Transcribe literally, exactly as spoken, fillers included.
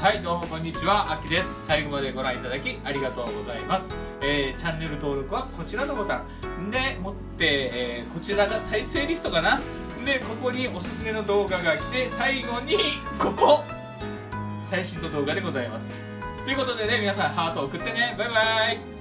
はい、どうもこんにちは、あきです。最後までご覧いただきありがとうございます。えー、チャンネル登録はこちらのボタンでもって、えー、こちらが再生リストかな。で、ここにおすすめの動画が来て、最後にここ最新の動画でございます。ということでね、皆さんハートを送ってね。バイバイ。